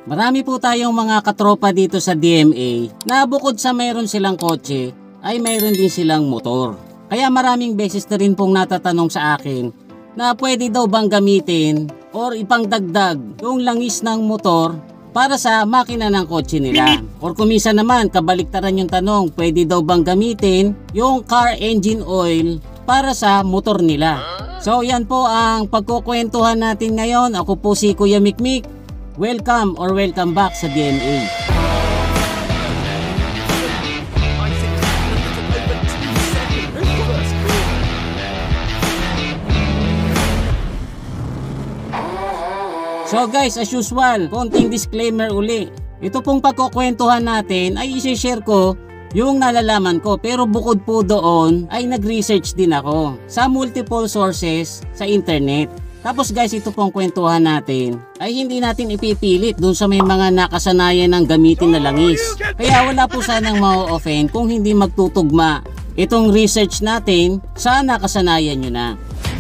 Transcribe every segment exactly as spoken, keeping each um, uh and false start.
Marami po tayong mga katropa dito sa D M A na bukod sa mayroon silang kotse ay mayroon din silang motor. Kaya maraming beses na rin pong natatanong sa akin na pwede daw bang gamitin or ipangdagdag yung langis ng motor para sa makina ng kotse nila. Or kuminsan naman kabaliktaran yung tanong, pwede daw bang gamitin yung car engine oil para sa motor nila. So yan po ang pagkukwentuhan natin ngayon. Ako po si Kuya Mikmik. Welcome or welcome back sa D M A. So guys, as usual, konting disclaimer uli. Ito pong pagkukwentuhan natin ay isi-share ko yung nalalaman ko, pero bukod po doon ay nag-research din ako sa multiple sources sa internet. Tapos guys, ito pong kwentuhan natin ay hindi natin ipipilit dun sa may mga nakasanayan ng gamitin na langis. Kaya wala po sanang ma-offend kung hindi magtutugma itong research natin sa nakasanayan nyo na.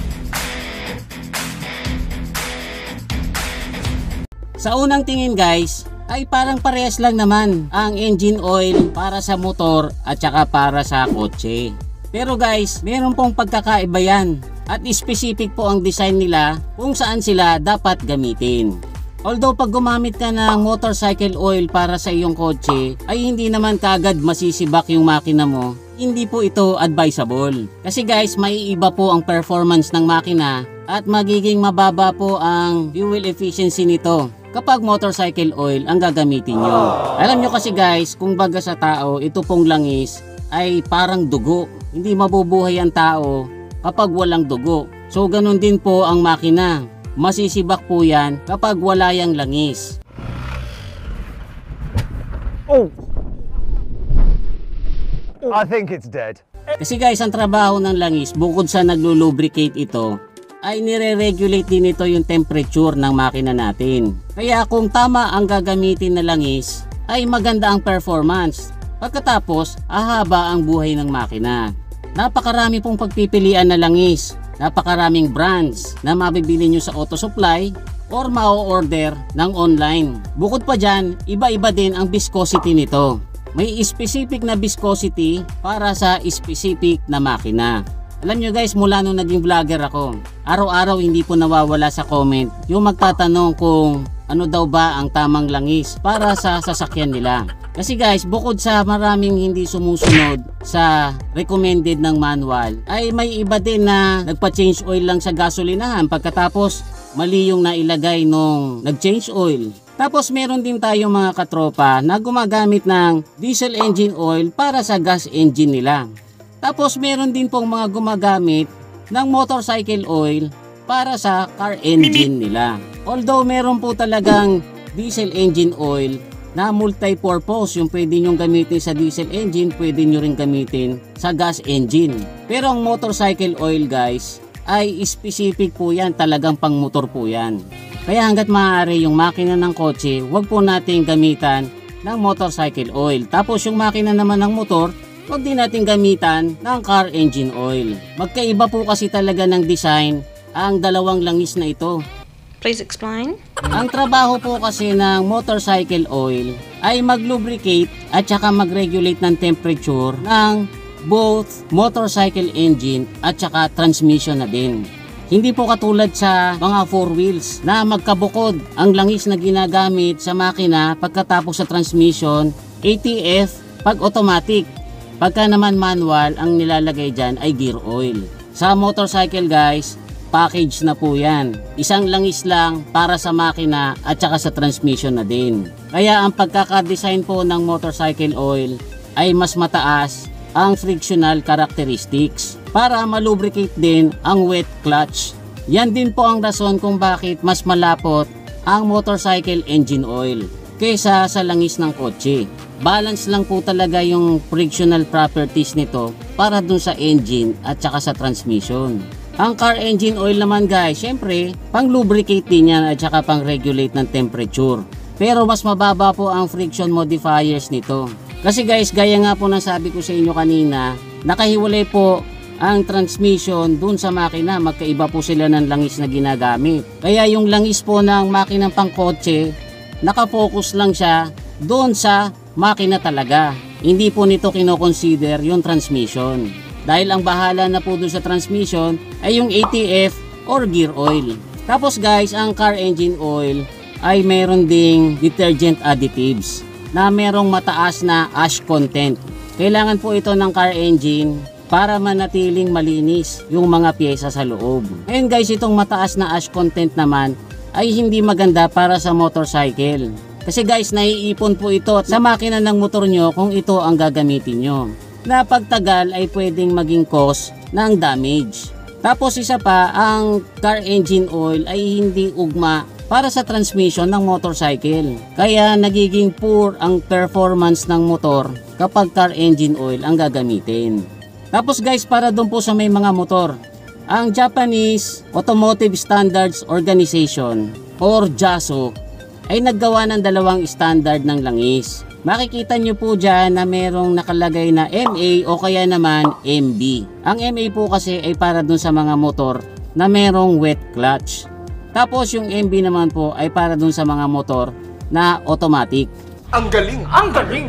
Sa unang tingin guys, ay parang parehas lang naman ang engine oil para sa motor at saka para sa kotse. Pero guys, meron pong pagkakaiba yan at specific po ang design nila kung saan sila dapat gamitin. Although pag gumamit ka ng motorcycle oil para sa iyong kotse ay hindi naman kagad masisibak yung makina mo, hindi po ito advisable. Kasi guys, maiiba po ang performance ng makina at magiging mababa po ang fuel efficiency nito kapag motorcycle oil ang gagamitin nyo. Alam nyo kasi guys, kung baga sa tao, ito pong langis ay parang dugo. Hindi mabubuhay ang tao kapag walang dugo. So ganun din po ang makina. Masisibak po yan kapag wala yang langis. Oh! I think it's dead. Kasi guys, ang trabaho ng langis, bukod sa naglo-lubricate ito, ay nire-regulate din ito yung temperature ng makina natin. Kaya kung tama ang gagamitin na langis, ay maganda ang performance. Pagkatapos, ahaba ang buhay ng makina. Napakarami pong pagpipilian na langis. Napakaraming brands na mabibili nyo sa auto supply or ma-order ng online. Bukod pa dyan, iba-iba din ang viscosity nito. May specific na viscosity para sa specific na makina. Alam nyo guys, mula nung naging vlogger ako, araw-araw hindi po nawawala sa comment yung magtatanong kung ano daw ba ang tamang langis para sa sasakyan nila. Kasi guys, bukod sa maraming hindi sumusunod sa recommended ng manual, ay may iba din na nagpa-change oil lang sa gasolinahan pagkatapos mali yung nailagay nung nag-change oil. Tapos meron din tayong mga katropa na gumagamit ng diesel engine oil para sa gas engine nila. Tapos meron din pong mga gumagamit ng motorcycle oil para sa car engine nila. Although meron po talagang diesel engine oil na multi-purpose, yung pwede nyong gamitin sa diesel engine, pwede nyo rin gamitin sa gas engine. Pero ang motorcycle oil guys ay specific po yan, talagang pang motor po yan. Kaya hanggat maaari yung makina ng kotse, wag po natin gamitan ng motorcycle oil. Tapos yung makina naman ng motor, wag din natin gamitan ng car engine oil. Magkaiba po kasi talaga ng design ang dalawang langis na ito. Please explain. Ang trabaho po kasi ng motorcycle oil ay mag-lubricate at saka mag-regulate ng temperature ng both motorcycle engine at saka transmission na din. Hindi po katulad sa mga four wheels na magkabukod ang langis na ginagamit sa makina pagkatapos sa transmission, A T F pag automatic. Pagka naman manual, ang nilalagay dyan ay gear oil. Sa motorcycle guys, package na po yan. Isang langis lang para sa makina at saka sa transmission na din. Kaya ang pagkakadesign po ng motorcycle oil ay mas mataas ang frictional characteristics para malubricate din ang wet clutch. Yan din po ang rason kung bakit mas malapot ang motorcycle engine oil kaysa sa langis ng kotse. Balance lang po talaga yung frictional properties nito para dun sa engine at saka sa transmission. Ang car engine oil naman guys, syempre pang lubricate din yan at saka pang regulate ng temperature. Pero mas mababa po ang friction modifiers nito. Kasi guys, gaya nga po ng sabi ko sa inyo kanina, nakahiwalay po ang transmission dun sa makina. Magkaiba po sila ng langis na ginagamit. Kaya yung langis po ng makinang pangkotse nakafocus lang siya doon sa makina talaga. Hindi po nito kinoconsider yung transmission. Dahil ang bahala na po doon sa transmission ay yung A T F or gear oil. Tapos guys, ang car engine oil ay meron ding detergent additives na merong mataas na ash content. Kailangan po ito ng car engine para manatiling malinis yung mga pyesa sa loob. Ngayon guys, itong mataas na ash content naman ay hindi maganda para sa motorcycle. Kasi guys, naiipon po ito sa makina ng motor nyo kung ito ang gagamitin nyo. Na pagtagal ay pwedeng maging cause ng damage. Tapos isa pa, ang car engine oil ay hindi ugma para sa transmission ng motorcycle. Kaya nagiging poor ang performance ng motor kapag car engine oil ang gagamitin. Tapos guys, para doon po sa may mga motor, ang Japanese Automotive Standards Organization or JASO ay naggawa ng dalawang standard ng langis. Makikita nyo po dyan na merong nakalagay na M A o kaya naman M B. Ang M A po kasi ay para dun sa mga motor na merong wet clutch. Tapos yung M B naman po ay para dun sa mga motor na automatic. Ang galing! Ang galing!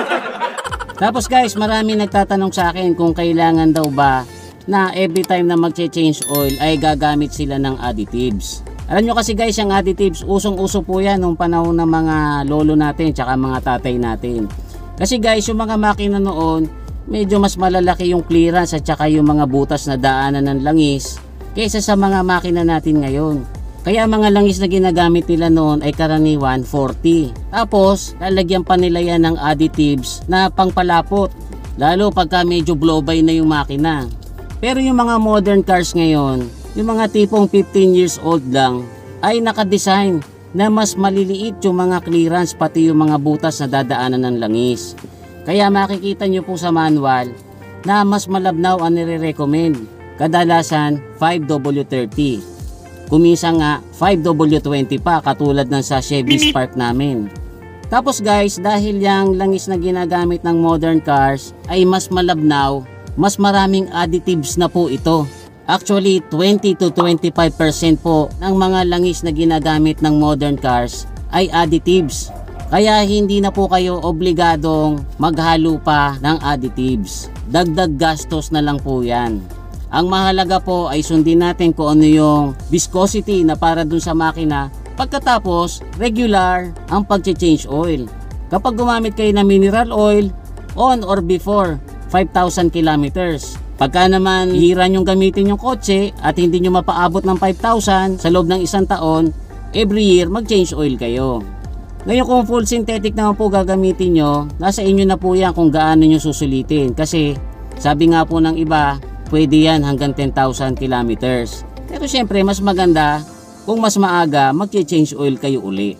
Tapos guys, marami nagtatanong sa akin kung kailangan daw ba na every time na magche-change oil ay gagamit sila ng additives. Alam nyo kasi guys, yung additives, usong-uso po yan nung panahon ng mga lolo natin tsaka mga tatay natin. Kasi guys, yung mga makina noon, medyo mas malalaki yung clearance at tsaka yung mga butas na daanan ng langis kaysa sa mga makina natin ngayon. Kaya mga langis na ginagamit nila noon ay karaniwan forty. Tapos, lalagyan pa nila yan ng additives na pangpalapot. Lalo pagka medyo blow-by na yung makina. Pero yung mga modern cars ngayon, yung mga tipong fifteen years old lang, ay nakadesign na mas maliliit yung mga clearance pati yung mga butas na dadaanan ng langis. Kaya makikita nyo po sa manual na mas malabnaw ang nire-recommend. Kadalasan five W thirty. Kumisa nga five W twenty pa katulad ng sa Chevy Spark namin. Tapos guys, dahil yung langis na ginagamit ng modern cars ay mas malabnaw, mas maraming additives na po ito. Actually, twenty to twenty-five percent po ng mga langis na ginagamit ng modern cars ay additives. Kaya hindi na po kayo obligadong maghalo pa ng additives. Dagdag gastos na lang po yan. Ang mahalaga po ay sundin natin kung ano yung viscosity na para dun sa makina. Pagkatapos, regular ang pag-change oil. Kapag gumamit kayo ng mineral oil, on or before five thousand kilometers. Pagka naman hiran yung gamitin yung kotse at hindi nyo mapaabot ng five thousand sa loob ng isang taon, every year mag-change oil kayo. Ngayon kung full synthetic naman po gagamitin nyo, nasa inyo na po yan kung gaano nyo susulitin. Kasi sabi nga po ng iba, pwede yan hanggang ten thousand kilometers. Pero syempre mas maganda kung mas maaga mag-change oil kayo uli.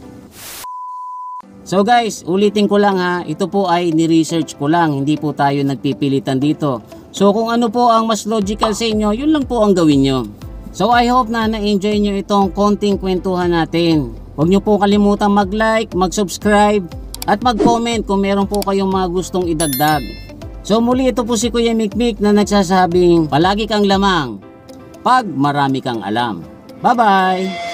So guys, ulitin ko lang ha, ito po ay ni-research ko lang, hindi po tayo nagpipilitan dito. So kung ano po ang mas logical sa inyo, yun lang po ang gawin nyo. So I hope na na-enjoy nyo itong konting kwentuhan natin. Huwag nyo po kalimutan mag-like, mag-subscribe, at mag-comment kung meron po kayong mga gustong idagdag. So muli, ito po si Kuya Mikmik na nagsasabing palagi kang lamang pag marami kang alam. Bye-bye!